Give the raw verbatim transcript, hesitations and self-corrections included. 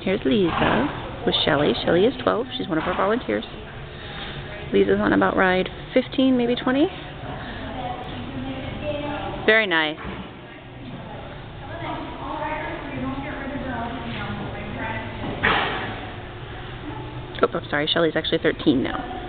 Here's Leeza with Shelly. Shelly is twelve. She's one of our volunteers. Leeza's on about ride fifteen, maybe twenty. Very nice. Oh, I'm sorry. Shelly's actually thirteen now.